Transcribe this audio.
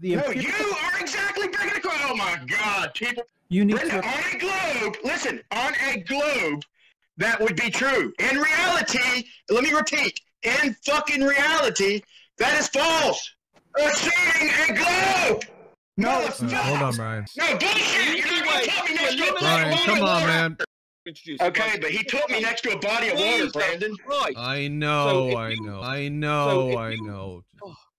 No, you are exactly bringing it. Oh my God, people. You need Brenda, to. on a globe, listen, on a globe, that would be true. In reality, let me repeat, in fucking reality, that is false. Assuming a globe. No, hold on, Brian. No, bullshit. You're not going to put me next to a Brian, come on, man. Okay, but he put me next to a body of water, Brandon. Right. I know.